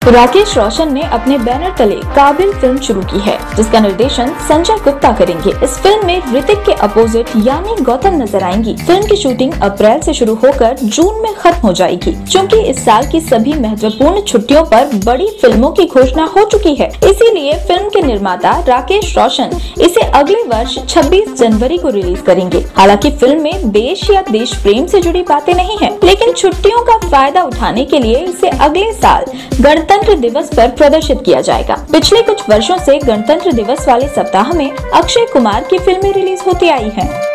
राकेश रोशन ने अपने बैनर तले काबिल फिल्म शुरू की है, जिसका निर्देशन संजय गुप्ता करेंगे। इस फिल्म में ऋतिक के अपोजिट यानी गौतम नजर आएंगी। फिल्म की शूटिंग अप्रैल से शुरू होकर जून में खत्म हो जाएगी। चूँकि इस साल की सभी महत्वपूर्ण छुट्टियों पर बड़ी फिल्मों की घोषणा हो चुकी है, इसीलिए फिल्म के निर्माता राकेश रोशन इसे अगले वर्ष 26 जनवरी को रिलीज करेंगे। हालांकि फिल्म में देश या देश प्रेम से जुड़ी बातें नहीं है, लेकिन छुट्टियों का फायदा उठाने के लिए इसे अगले साल गणतंत्र दिवस पर प्रदर्शित किया जाएगा। पिछले कुछ वर्षों से गणतंत्र दिवस वाले सप्ताह में अक्षय कुमार की फिल्में रिलीज होती आई हैं।